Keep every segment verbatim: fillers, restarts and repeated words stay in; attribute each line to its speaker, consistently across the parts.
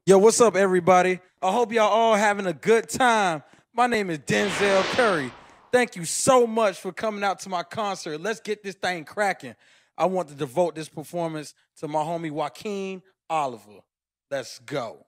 Speaker 1: Yo, what's up, everybody? I hope y'all all having a good time. My name is Denzel Curry. Thank you so much for coming out to my concert. Let's get this thing cracking. I want to devote this performance to my homie Joaquin Oliver. Let's go.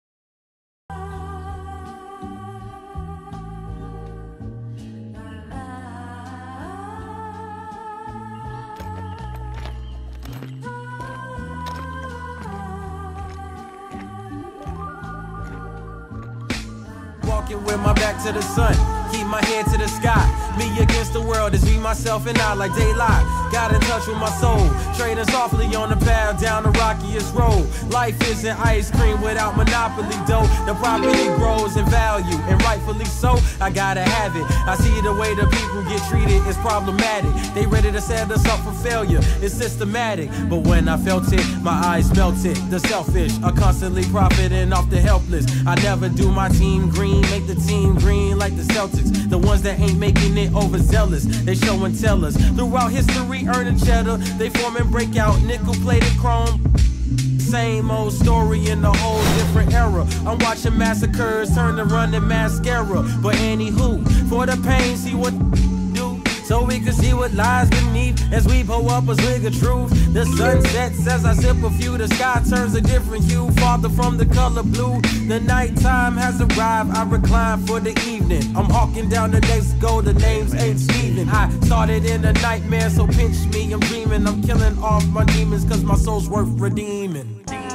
Speaker 2: Walking with my back to the sun, keep my head to the sky. Me against the world is me, myself, and I like daylight. Got in touch with my soul, trading softly on the path down the rockiest road. Life isn't ice cream without monopoly dough. The property grows in value, and rightfully so. I gotta have it. I see the way the people get treated is problematic. They ready to set us up for failure. It's systematic, but when I felt it, my eyes melted. The selfish are constantly profiting off the helpless. I never do my team green, make the team green like the Celtics. The ones that ain't making it overzealous, they show and tell us. Throughout history, earning cheddar, they form and break out nickel-plated chrome. Same old story in a whole different era. I'm watching massacres turn to running mascara. But anywho, for the pain, see what do, so we can see what lies beneath as we pull up a swig of truth. The sun sets as I sip a few, the sky turns a different hue, farther from the color blue. The nighttime has arrived, I recline for the evening. I'm hawking down the next goal, the names ain't Steven. I started in a nightmare, so pinch me, I'm dreaming. I'm killing off my demons, cause my soul's worth redeeming.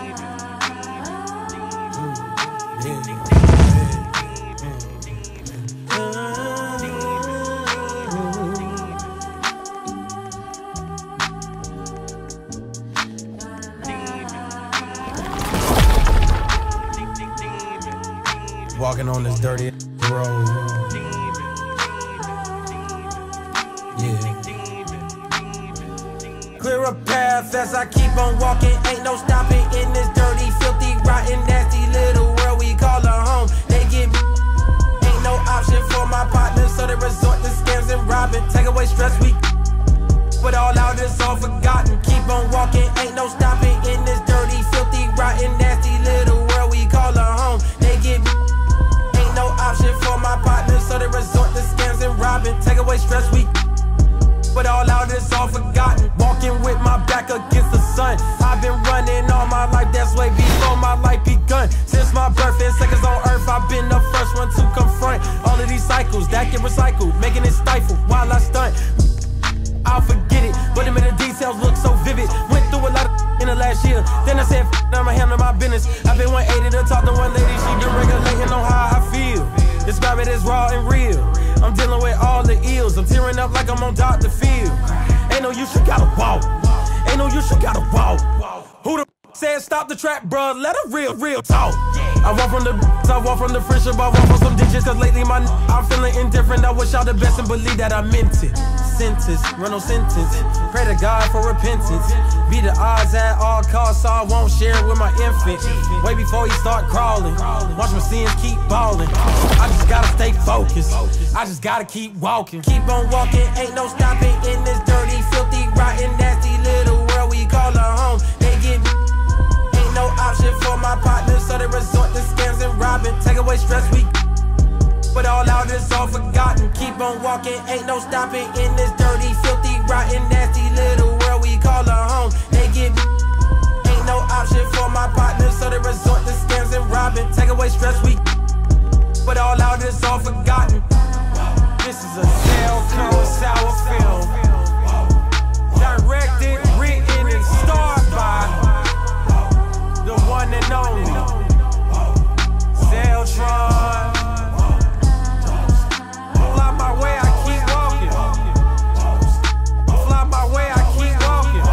Speaker 2: Walking on this dirty road. Yeah. Clear a path as I keep on walking. Ain't no stopping in this dirty, filthy, rotten, nasty little world we call a home. They give me ain't no option for my partners, so they resort to scams and robbing. Take away stress, we but all out is all forgotten. Keep on walking, ain't no stopping in this dirty, filthy, rotten, nasty little world we call a home. They give me no option for my partners, so they resort to scams and robbing. Take away stress, we but all out is all forgotten. Walking with my back against the sun. I've been running all my life, that's way before my life begun. Since my birth and seconds on earth, I've been the first one to confront all of these cycles that get recycled, making it stifle while I stunt. I'll forget it, but them in the details look so vivid. Went through a lot of in the last year, then I said, f***, I'ma handle my business. I've been one eighty to talk to one lady, she been regulating on how I feel. Describe it as raw and real. I'm dealing with all the ills, I'm tearing up like I'm on Doctor Phil. Ain't no use, you gotta walk. Ain't no use, you gotta walk. Who the f*** said stop the trap, bruh? Let a real, real talk. I walk from the I walk from the friendship, I walk from some ditches, cause lately my I'm feeling indifferent. I wish y'all the best and believe that I meant it. Sentence, run no sentence. Pray to God for repentance. Be the odds at all costs, so I won't share it with my infant. Way before he start crawling, watch my sins keep balling. I just gotta stay focused, I just gotta keep walking. Keep on walking, ain't no stopping in this dirty, filthy, rotten, nasty little world we call a home. They give me ain't no option for my partners, so they resort to scams and robbing. Take away stress, we but all out is all forgotten. Keep on walking, ain't no stopping in this dirty, filthy, rotten, nasty little world we call a home. They give me ain't no option for my partners, so they resort to scams and robbing. Take away stress, we but all out is all forgotten. This is a Cell Cone sour film, directed, written, and starred by the one and only Zeltron. Fly my way, I keep walking. Fly my way, I keep walking.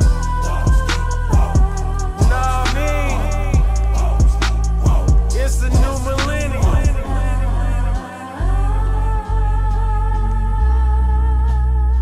Speaker 2: Know what I mean? It's the new millennium.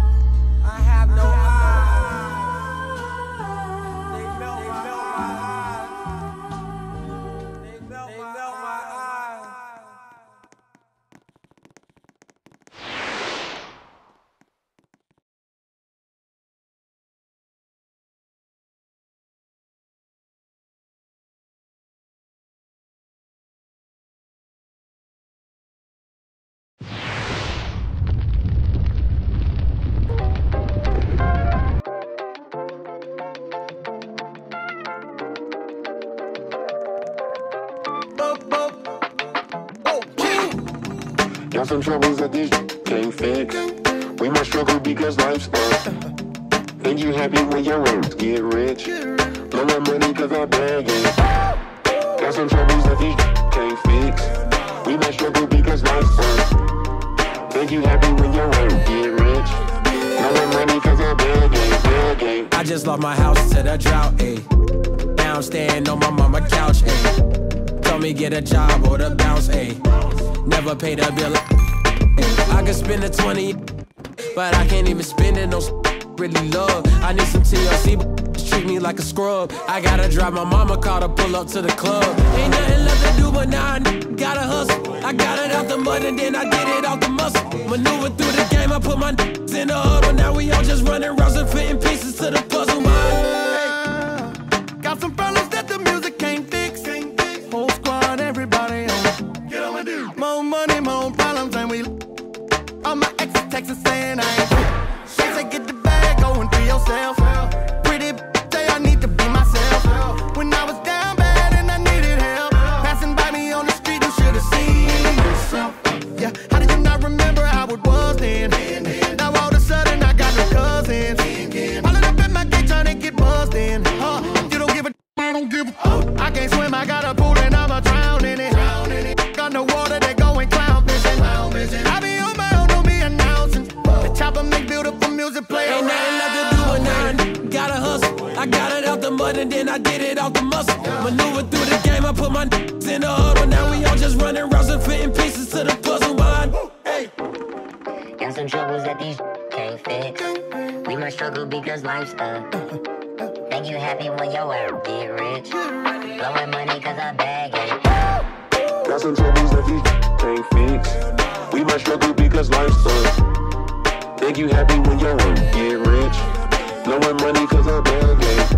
Speaker 3: Got some troubles that this can't fix. We might struggle because life's up. Think you happy when your earns get rich. Blow my money cause I bag it. Got some troubles that this can't fix. We might struggle because life's up. Think you happy when your earns get rich. Blow my money cause I bag it, bag it.
Speaker 2: I just lost my house to the drought, ayy. Now I'm staying on my mama couch, ayy. Told me get a job or the bounce, ayy. Never paid a bill. I could spend a twenty, but I can't even spend it on really love. I need some T L C, but treat me like a scrub. I gotta drive my mama car to pull up to the club. Ain't nothing left to do, but now I gotta hustle. I got it out the mud and then I did it out the muscle. Maneuver through the game, I put my in the huddle. Now we all just running rounds and fitting pieces to the puzzle. Hey.
Speaker 4: Got some problems that the music can't fix. Whole squad, everybody on. Get on my dude. More money, more problems, and we. All my exes texting saying I ain't. She say get the bag, going through yourself. Pretty say I need to be myself. When I was down bad and I needed help, passing by me on the street, you should have seen yourself. Yeah, how did you not remember how it was then? Now all of a sudden I got no cousins. Pulling up at my gate trying to get buzzed in. Huh? You don't give a I don't give a oh, I can't swim, I got a pool and I'ma drown in it. Got no water, they going clown fishing. I be on my own, don't be announcing. The chopper make beautiful music play.
Speaker 2: Ain't nothing left to do but now I gotta hustle. I got it out the mud and then I did it out the muscle. Maneuver through the game, I put my in the huddle. Now we all just running rounds and fitting pieces to the puzzle. Mind. Hey.
Speaker 5: Got some troubles that these can't fix. We might struggle because life's up. Think you happy when your work get rich. Blowing money cause I bag it.
Speaker 3: Got some troubles that these can't fix. We might struggle because life's up. Think you happy when your earns get rich. Blowing money cause I bag it.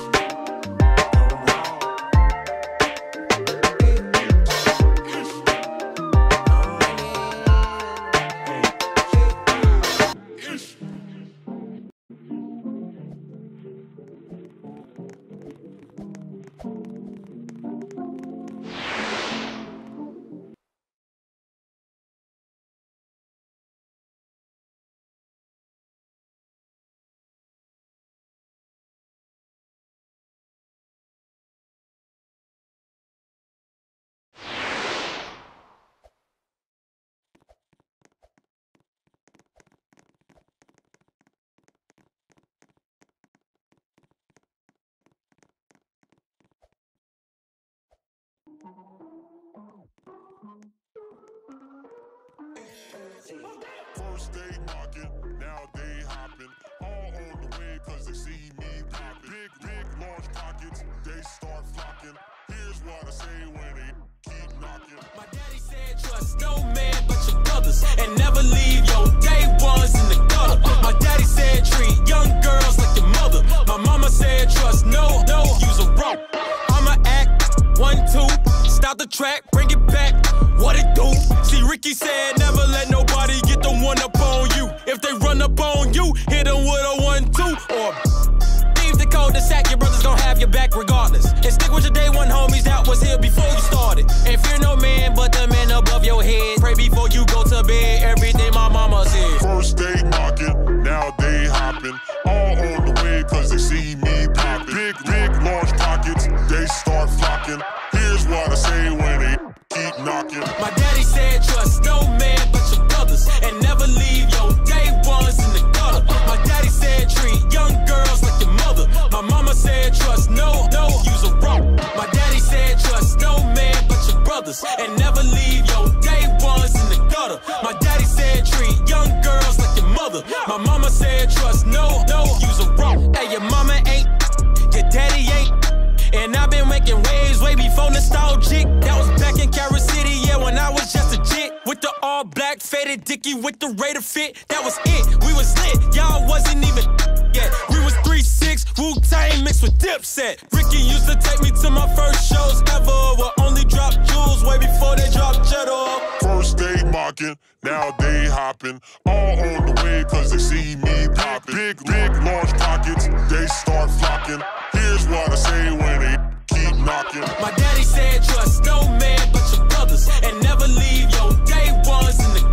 Speaker 6: First they knocking, now they hopping. All on the way cause they see me popping. Big, big, large pockets, they start flocking. Here's what I say when they keep knocking.
Speaker 2: My daddy said trust no man but your brothers, and never leave your day ones in the gutter. My daddy said treat young girls like your mother. My mama said trust no, no, use a rope. I'ma act, one, two, stop the track, bring it back, what it do? See Ricky said never let nobody get the one up on you. If they run up on you, hit them with a one, two, or leave the cul-de-sac, your brothers gon' have your back regardless. And stick with your day one homies that was here before you started. And fear no man but the man above your head. Pray before you go to bed, everything my mama said.
Speaker 6: First they knocking, now they hopping. All on the way cause they see me popping. Big, big, large pockets, they start flocking. Here's what I say when they keep knocking.
Speaker 2: My daddy said trust no man but your brothers, and never leave your day ones in the gutter. My daddy said treat young girls like your mother. My mama said trust no, no, use a rope. My daddy said trust no man but your brothers, and never leave your day ones in the gutter. My daddy said treat young girls like your mother. My mama said trust no, no, use a rope. Hey, your mama ain't, your daddy ain't. And I've been making waves way before nostalgic. That was back in Carol City, yeah, when I was just a jit. With the all black faded Dickie with the Raider fit. That was it, we was lit, y'all wasn't even yet. We was three six, Wu-Tang mixed with Dipset. Ricky used to take me to my first shows ever. Will only drop jewels way before they drop cheddar.
Speaker 6: First they mocking, now they hopping. All on the way cause they see me popping. Big, big, large pockets, they start flocking. Here's what I say when they keep knocking.
Speaker 2: My daddy said trust no man but your brothers, and never leave your day ones in the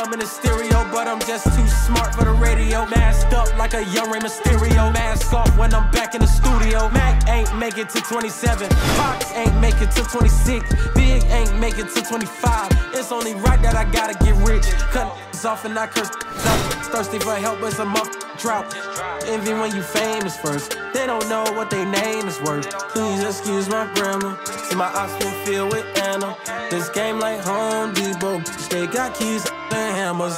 Speaker 2: I'm in the stereo, but I'm just too smart for the radio. Masked up like a young Rey Mysterio. Mask off when I'm back in the studio. Mac ain't make it to twenty-seven. Fox ain't make it to twenty-six. Big ain't make it to twenty-five. It's only right that I gotta get rich. Cut off and I curse out. Thirsty for help, but some up drought. Envy when you famous first. They don't know what their name is worth. Please excuse my grammar. See my ops been filled with Anna. This game like Home Depot. They got keys and hammers.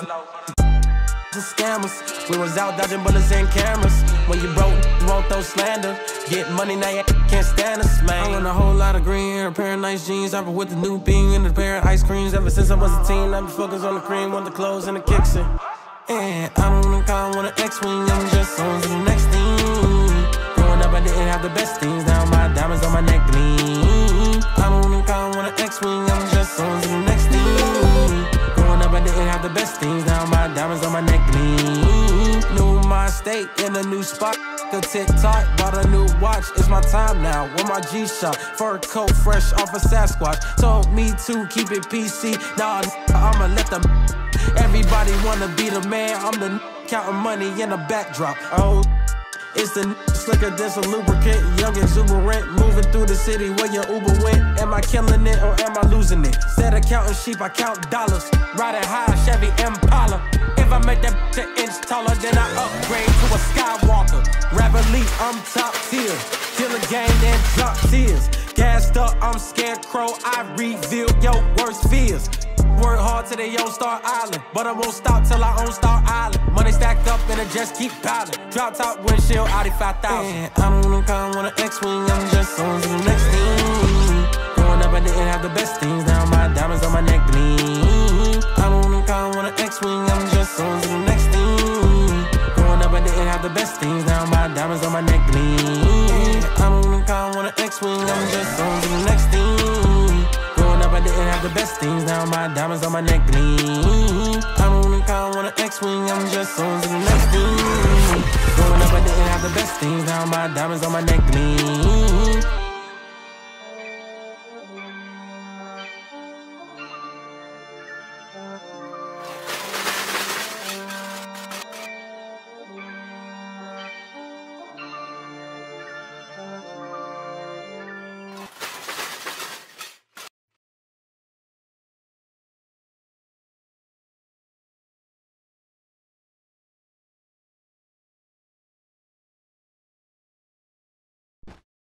Speaker 2: The scammers. We was out dodging bullets and cameras. When you broke, you won't throw slander. Get money now, you can't stand us, man. I want a whole lot of green hair, a pair of nice jeans. I've been with the new bean and a pair of ice creams. Ever since I was a teen, I've been focused on the cream, want the clothes and the kicks in. And I don't know how I want an X-Wing, I'm just on to the next thing. Growing up, I didn't have the best things. Now my diamonds on my neck gleam. I don't know how I want an X-Wing, I'm just on to the next thing. Growing up, I didn't have the best things. Now my diamonds on my neck gleam. New my state in a new spot. A TikTok, bought a new watch. It's my time now. With my G-Shock, fur coat fresh off a Sasquatch. Told me to keep it P C. Nah, I'ma let them. Everybody wanna be the man. I'm the counting money in the backdrop. Oh, it's the slicker than a lubricant. Young exuberant, moving through the city where your Uber went. Am I killing it or am I losing it? Instead of counting sheep, I count dollars. Riding high, Chevy Impala. If I make that bitch an inch taller, then I upgrade to a Skywalker. Rap elite, I'm top tier. Kill a game, then drop tears. Gassed up, I'm scarecrow. I reveal your worst fears. Work hard till they own Star Island, but I won't stop till I own Star Island. Money stacked up and it just keep piling. Drop top windshield, Audi five thousand. Yeah, I don't know how I want an X-Wing, I'm just on to the next thing. Growing up, I didn't have the best things. Now my diamonds on my neck gleam. I don't know how I want an X-Wing, I'm just on to the next thing. Growing up, I didn't have the best things. Now my diamonds on my neck gleam. I don't know how I want an X-Wing, I'm just on to the next thing. Growing up, I didn't have the best things. Now my diamonds on my neck gleam. I don't know how I want an X-Wing, I'm just on to the next thing. Growing up, I didn't have the best things. Now my diamonds on my neck gleam.